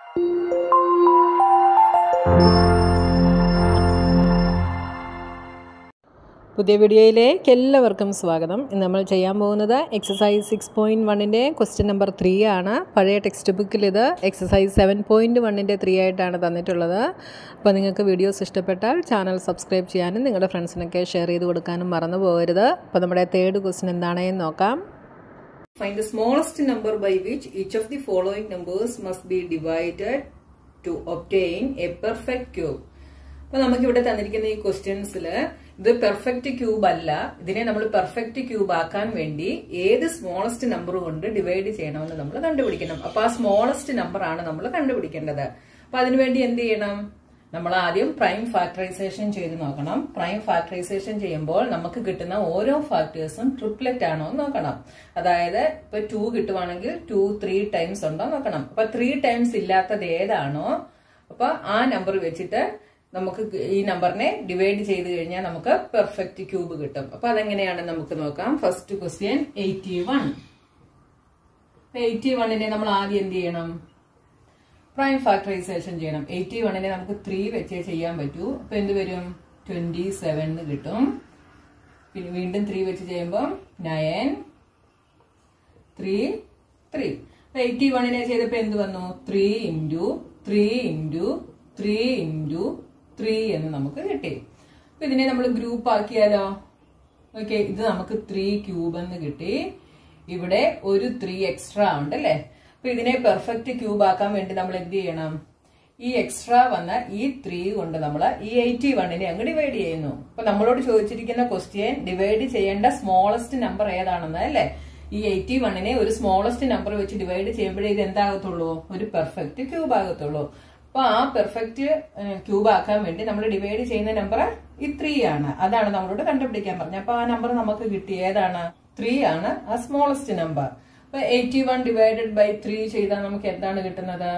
പുതിയ വീഡിയോയിലേക്ക് എല്ലാവർക്കും സ്വാഗതം. ഇന്ന് നമ്മൾ ചെയ്യാൻ പോകുന്നത് എക്സസൈസ് 6.1-ൻ്റെ ക്വസ്റ്റ്യൻ നമ്പർ 3 ആണ്. പഴയ ടെക്സ്റ്റ് ബുക്കിൽ ഇത് എക്സസൈസ് 7.1-ൻ്റെ 3 ആയിട്ടാണ് തന്നിട്ടുള്ളത്. അപ്പോൾ നിങ്ങൾക്ക് വീഡിയോസ് ഇഷ്ടപ്പെട്ടാൽ ചാനൽ സബ്സ്ക്രൈബ് ചെയ്യാനും നിങ്ങളുടെ ഫ്രണ്ട്സിനൊക്കെ ഷെയർ ചെയ്ത് കൊടുക്കാനും മറന്നു പോകരുത്. അപ്പോൾ നമ്മുടെ തേർഡ് ക്വസ്റ്റ്യൻ എന്താണെന്ന് നോക്കാം. Find the smallest number by which each of the following numbers must be divided to obtain a perfect cube. അപ്പോൾ നമുക്കിവിടെ തന്നിരിക്കുന്ന ഈ ക്വസ്റ്റ്യൻസിൽ ഇത് പെർഫെക്റ്റ് ക്യൂബ് അല്ല. ഇതിനെ നമ്മൾ പെർഫെക്റ്റ് ക്യൂബ് ആക്കാൻ വേണ്ടി ഏത് സ്മോളസ്റ്റ് നമ്പർ കൊണ്ട് ഡിവൈഡ് ചെയ്യണമെന്ന് നമ്മൾ കണ്ടുപിടിക്കണം. അപ്പൊ ആ സ്മോളസ്റ്റ് നമ്പർ ആണ് നമ്മൾ കണ്ടുപിടിക്കേണ്ടത്. അപ്പൊ അതിനുവേണ്ടി എന്ത് ചെയ്യണം? നമ്മൾ ആദ്യം പ്രൈം ഫാക്ടറൈസേഷൻ ചെയ്ത് നോക്കണം. പ്രൈം ഫാക്ടറൈസേഷൻ ചെയ്യുമ്പോൾ നമുക്ക് കിട്ടുന്ന ഓരോ ഫാക്ടേഴ്സും ട്രിപ്ലെറ്റ് ആണോ എന്ന് നോക്കണം. അതായത് ഇപ്പൊ 2 കിട്ടുവാണെങ്കിൽ 2 3 ടൈംസ് ഉണ്ടോ നോക്കണം. അപ്പൊ 3 ടൈംസ് ഇല്ലാത്തത് ഏതാണോ അപ്പൊ ആ നമ്പർ വെച്ചിട്ട് നമുക്ക് ഈ നമ്പറിനെ ഡിവൈഡ് ചെയ്ത് കഴിഞ്ഞാൽ നമുക്ക് പെർഫെക്റ്റ് ക്യൂബ് കിട്ടും. അപ്പൊ അതെങ്ങനെയാണ് നമുക്ക് നോക്കാം. First question 81. 81-നെ നമ്മൾ ആദ്യം എന്ത് ചെയ്യണം? പ്രൈം ഫാക്ടറൈസേഷൻ ചെയ്യണം. 81-നെ നമുക്ക് 3 വെച്ചേ ചെയ്യാൻ പറ്റൂ. അപ്പൊ എന്ത് വരും? 27 കിട്ടും. പിന്നെ വീണ്ടും 3 വെച്ച് ചെയ്യുമ്പോൾ 9 3 3. 81-നെ ചെയ്തപ്പോ എന്ത് വന്നു? 3 ഇൻറ്റു 3 ഇൻറ്റു 3 ഇൻറ്റു 3 എന്ന് നമുക്ക് കിട്ടി. അപ്പൊ ഇതിനെ നമ്മൾ ഗ്രൂപ്പ് ആക്കിയാലോ? ഓക്കെ, ഇത് നമുക്ക് 3 ക്യൂബ് എന്ന് കിട്ടി. ഇവിടെ ഒരു 3 എക്സ്ട്രാ ഉണ്ട് അല്ലെ? അപ്പൊ ഇതിനെ പെർഫെക്റ്റ് ക്യൂബ് ആക്കാൻ വേണ്ടി നമ്മൾ എന്ത് ചെയ്യണം? ഈ എക്സ്ട്രാ വന്ന ഈ 3 കൊണ്ട് നമ്മൾ ഈ 81-നെ അങ്ങ് ഡിവൈഡ് ചെയ്യുന്നു. അപ്പൊ നമ്മളോട് ചോദിച്ചിരിക്കുന്ന ക്വസ്റ്റ്യൻ ഡിവൈഡ് ചെയ്യേണ്ട സ്മോളസ്റ്റ് നമ്പർ ഏതാണെന്ന് അല്ലെ? ഈ 81-നെ ഒരു സ്മോളസ്റ്റ് നമ്പർ വെച്ച് ഡിവൈഡ് ചെയ്യുമ്പോഴേ ഇത് എന്താകത്തുള്ളൂ? ഒരു പെർഫെക്റ്റ് ക്യൂബ് ആകത്തുള്ളൂ. അപ്പൊ ആ പെർഫെക്റ്റ് ക്യൂബ് ആക്കാൻ വേണ്ടി നമ്മൾ ഡിവൈഡ് ചെയ്യുന്ന നമ്പർ ഈ 3 ആണ്. അതാണ് നമ്മളോട് കണ്ടുപിടിക്കാൻ പറഞ്ഞത്. അപ്പൊ ആ നമ്പർ നമുക്ക് കിട്ടി. ഏതാണ്? 3 ആണ് ആ സ്മോളസ്റ്റ് നമ്പർ. അപ്പൊ 81 ഡിവൈഡഡ് ബൈ 3 ചെയ്താൽ നമുക്ക് എന്താണ് കിട്ടുന്നത്?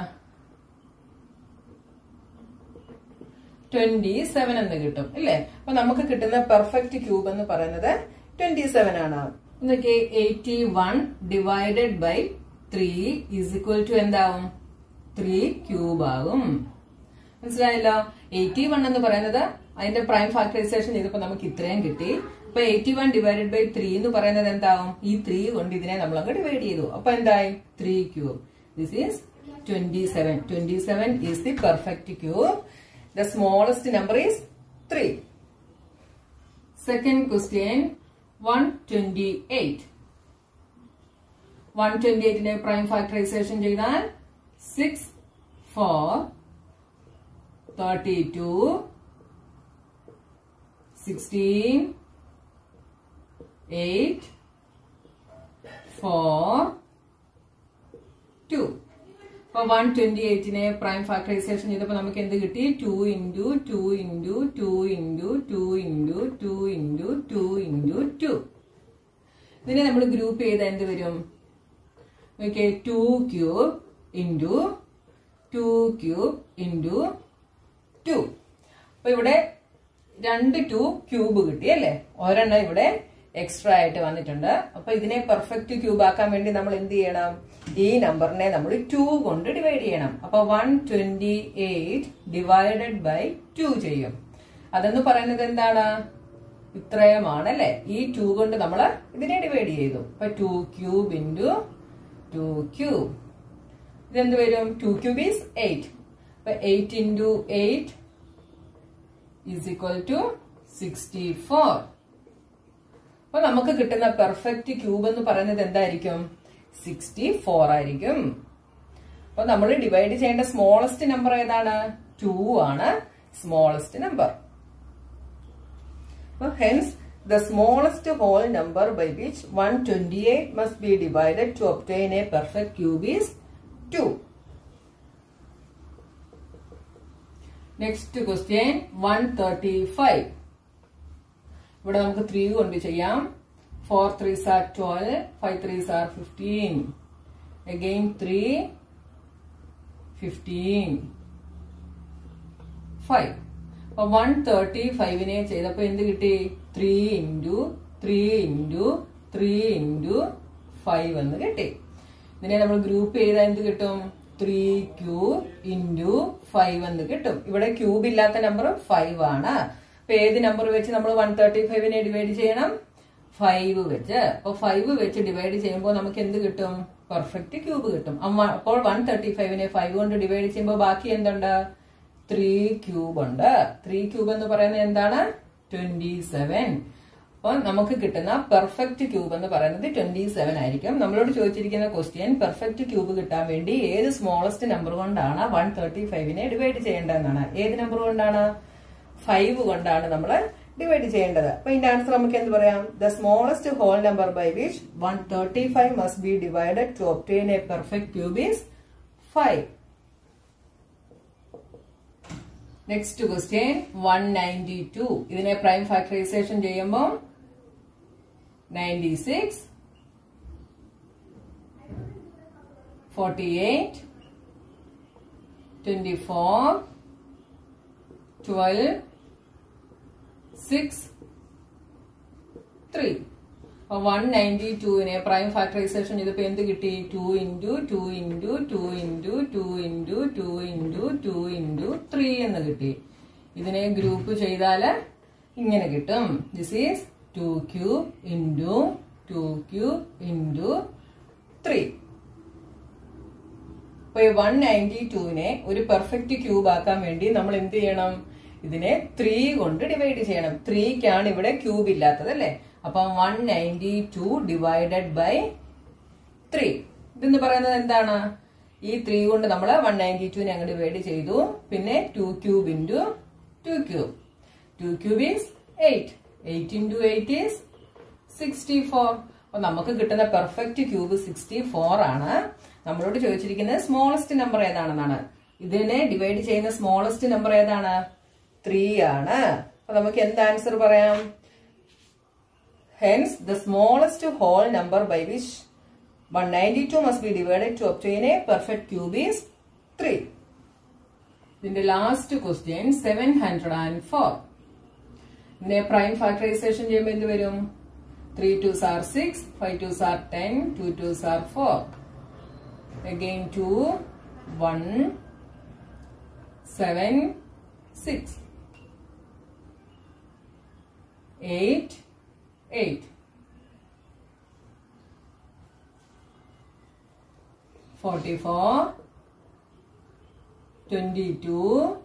27 എന്ന് കിട്ടും അല്ലേ? അപ്പൊ നമുക്ക് കിട്ടുന്ന പെർഫെക്റ്റ് ക്യൂബ് എന്ന് പറയുന്നത് 27 ആണ്. എന്നൊക്കെ 81 divided by 3 is equal to എന്താവും? 3 ക്യൂബ് ആകും. മനസ്സിലായല്ലോ? 81 എന്ന് പറയുന്നത് അതിന്റെ പ്രൈം ഫാക്ടറൈസേഷൻ ചെയ്തപ്പോ നമുക്ക് ഇത്രയും കിട്ടി. അപ്പൊ 81 ഡിവൈഡഡ് ബൈ 3 എന്ന് പറയുന്നത് എന്താവും? ഈ 3 കൊണ്ട് ഇതിനെ നമ്മൾ അങ്ങ് ഡിവൈഡ് ചെയ്തു. അപ്പൊ എന്തായി? 3 cube. This is 27. 27 is the perfect cube. The smallest number is 3. Second question 128. 128-നെ പ്രൈം ഫാക്ടറൈസേഷൻ ചെയ്താൽ 6 4 32 16 8 4 2. അപ്പൊ 128-നെ പ്രൈം ഫാക്ടറൈസേഷൻ ചെയ്തപ്പോ നമുക്ക് എന്ത് കിട്ടി? 2 into 2 into 2 into 2 into 2 into 2 into 2. ഇതിനെ നമ്മൾ ഗ്രൂപ്പ് ചെയ്താൽ എന്ത് വരും? Okay, 2 cube into 2 cube into 2. അപ്പൊ ഇവിടെ 2 ക്യൂബ് കിട്ടി അല്ലെ? ഒരെണ്ണം ഇവിടെ എക്സ്ട്രാ ആയിട്ട് വന്നിട്ടുണ്ട്. അപ്പൊ ഇതിനെ പെർഫെക്റ്റ് ക്യൂബ് ആക്കാൻ വേണ്ടി നമ്മൾ എന്ത് ചെയ്യണം? ഈ നമ്പറിനെ നമ്മൾ 2 കൊണ്ട് ഡിവൈഡ് ചെയ്യണം. അപ്പൊ 128 ഡിവൈഡഡ് ബൈ 2 ചെയ്യും. അതെന്ന് പറയുന്നത് എന്താണ്? ഇത്രയുമാണ് അല്ലെ? ഈ 2 കൊണ്ട് നമ്മൾ ഇതിനെ ഡിവൈഡ് ചെയ്തു. അപ്പൊ 2 ക്യൂബ് ഇൻറ്റു 2 ക്യൂബ്. ഇതെന്ത് വരും? 2 ക്യൂബ് ഈസ് 8. അപ്പൊ 8 ഇൻറ്റു 8 ഈസ് ഈക്വൽ ടു 64. അപ്പൊ നമുക്ക് കിട്ടുന്ന പെർഫെക്റ്റ് ക്യൂബ് എന്ന് പറയുന്നത് എന്തായിരിക്കും? 64 ആയിരിക്കും. അപ്പൊ നമ്മൾ ഡിവൈഡ് ചെയ്യേണ്ട സ്മോളസ്റ്റ് നമ്പർ ഏതാണ്? 2 ആണ് smallest number. Hence the smallest whole number by which 128 must be divided to obtain a perfect cube is 2. Next question 135. ഇവിടെ നമുക്ക് 3 കൊണ്ട് ചെയ്യാം. 4 3s are 12, 5 3s are 15. Again 3 15 5. അപ്പൊ 135-നെ ചെയ്തപ്പോ എന്ത് കിട്ടി? 3 ഇൻറ്റു 3 ഇൻറ്റു 3 ഇൻറ്റു 5 എന്ന് കിട്ടി. ഇതിനെ നമ്മൾ ഗ്രൂപ്പ് ചെയ്താൽ എന്ത് കിട്ടും? 3 cube into 5 എന്ന് കിട്ടും. ഇവിടെ ക്യൂബ് ഇല്ലാത്ത നമ്പർ 5 ആണ്. അപ്പൊ ഏത് നമ്പർ വെച്ച് നമ്മൾ 135നെ ഡിവൈഡ് ചെയ്യണം? 5 വെച്ച്. അപ്പൊ 5 വെച്ച് ഡിവൈഡ് ചെയ്യുമ്പോൾ നമുക്ക് എന്ത് കിട്ടും? പെർഫെക്റ്റ് ക്യൂബ് കിട്ടും. അപ്പോൾ 135നെ 5 കൊണ്ട് ഡിവൈഡ് ചെയ്യുമ്പോൾ ബാക്കി എന്തുണ്ട്? 3 ക്യൂബ് ഉണ്ട്. 3 ക്യൂബ് എന്ന് പറയുന്നത് എന്താണ്? 27. അപ്പോൾ നമുക്ക് കിട്ടുന്ന പെർഫെക്റ്റ് ക്യൂബ് എന്ന് പറയുന്നത് 27 ആയിരിക്കും. നമ്മളോട് ചോദിച്ചിരിക്കുന്ന ക്വസ്റ്റ്യൻ പെർഫെക്റ്റ് ക്യൂബ് കിട്ടാൻ വേണ്ടി ഏത് സ്മോളസ്റ്റ് നമ്പർ കൊണ്ടാണ് 135നെ ഡിവൈഡ് ചെയ്യേണ്ടതെന്നാണ്. ഏത് നമ്പർ കൊണ്ടാണ്? 5 കൊണ്ടാണ് നമ്മൾ ഡിവൈഡ് ചെയ്യേണ്ടത്. അപ്പൊ ഇതിന്റെ ആൻസർ നമുക്ക് എന്ത് പറയാം? The smallest whole number by which 135 must be divided to obtain a perfect cube is 5. Next question 192. ഇതിനെ പ്രൈം ഫാക്ടറൈസേഷൻ ചെയ്യുമ്പോൾ 96, 48, 24, 12, 6, 3. 192നെ പ്രൈം ഫാക്ടറൈസേഷൻ ചെയ്തപ്പോ എന്ത് കിട്ടി? 2 into 2 into 2 into 2 into 2 into 2 into 3 എന്ന് കിട്ടി. ഇതിനെ ഗ്രൂപ്പ് ചെയ്താല് ഇങ്ങനെ കിട്ടും. This is 2 cube into 2 cube into 3. അപ്പൊ 192നെ ഒരു പെർഫെക്റ്റ് ക്യൂബ് ആക്കാൻ വേണ്ടി നമ്മൾ എന്ത് ചെയ്യണം? ഇതിനെ 3 കൊണ്ട് ഡിവൈഡ് ചെയ്യണം. 3ക്കാണ് ഇവിടെ ക്യൂബ് ഇല്ലാത്തത് അല്ലെ? അപ്പൊ 192 ഡിവൈഡഡ് ബൈ 3. ഇതെന്ന് പറയുന്നത് എന്താണ്? ഈ 3 കൊണ്ട് നമ്മൾ 192നെ അങ്ങ് ഡിവൈഡ് ചെയ്തു. പിന്നെ 2 cube into 2 cube. 2 cube is 8. 8 into 8 is 64. അപ്പൊ നമുക്ക് കിട്ടുന്ന പെർഫെക്റ്റ് ക്യൂബ് 64 ആണ്. നമ്മളോട് ചോദിച്ചിരിക്കുന്നത് സ്മോളസ്റ്റ് നമ്പർ ഏതാണെന്നാണ്. ഇതിനെ ഡിവൈഡ് ചെയ്യുന്ന സ്മോളസ്റ്റ് നമ്പർ ഏതാണ്? 3 ആണ്. അപ്പൊ നമുക്ക് എന്ത് ആൻസർ പറയാം? Hence, the smallest whole number by which 192 must be divided to obtain a perfect cube is 3. In the last question, 704. In a prime factorization, 3 2s are 6, 5 2s are 10, 2 2s are 4. Again 2, 1, 7, 6, 8, 8, 44, 22,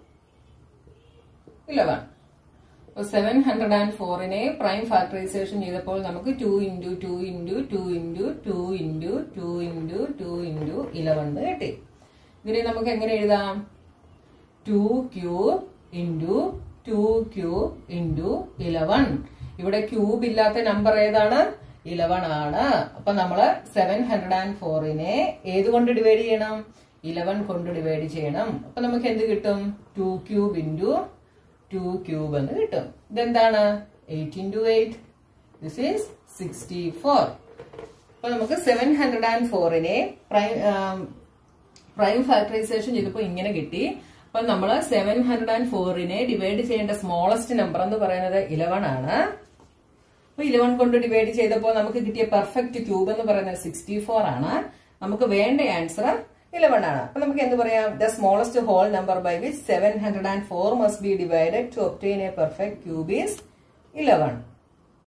11. So 704നെ prime factorisation ചെയ്തപ്പോൾ നമുക്ക് 2 into 2 into 2 into 2 into 2 into 2 into 11 കിട്ടി. ഇതിനെ നമുക്ക് എങ്ങനെ എഴുതാം? 2 cube into 2 cube into 11. ഇവിടെ cube ഇല്ലാത്ത നമ്പർ ഏതാണ്? 11 ആണ്. അപ്പൊ നമ്മള് 704നെ ഏത് കൊണ്ട് ഡിവൈഡ് ചെയ്യണം? 11 കൊണ്ട് ഡിവൈഡ് ചെയ്യണം. അപ്പൊ നമുക്ക് എന്ത് കിട്ടും? 2 ക്യൂബ് into 2 ക്യൂബ് എന്ന് കിട്ടും. ഇതെന്താണ്? 8 into 8. This is 64. അപ്പൊ നമുക്ക് 704നെ പ്രൈം ഫാക്ടറൈസേഷൻ ചെയ്തപ്പോ ഇങ്ങനെ കിട്ടി. അപ്പൊ നമ്മള് 704നെ ഡിവൈഡ് ചെയ്യേണ്ട സ്മോളസ്റ്റ് നമ്പർ എന്ന് പറയുന്നത് 11 ആണ്. അപ്പൊ 11 കൊണ്ട് ഡിവൈഡ് ചെയ്തപ്പോൾ നമുക്ക് കിട്ടിയ പെർഫെക്റ്റ് ക്യൂബ് എന്ന് പറയുന്നത് 64 ആണ്. നമുക്ക് വേണ്ട ആൻസർ 11 ആണ്. അപ്പൊ നമുക്ക് എന്ത് പറയാം? The smallest whole number by which 704 must be divided to obtain a perfect cube is 11.